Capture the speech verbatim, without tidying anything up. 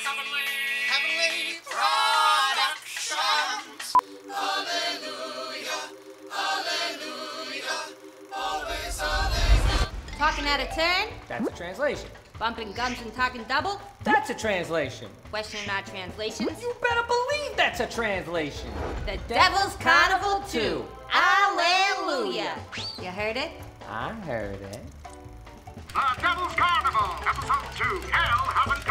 Heavenly, Heavenly Productions. Hallelujah, hallelujah, always hallelujah. Talking out of turn? That's a translation. Bumping gums and talking double? That's a translation. Questioning our translations? You better believe that's a translation. The Devil's Carnival two. Alleluia. You heard it? I heard it. The Devil's Carnival, episode two. Hell haven't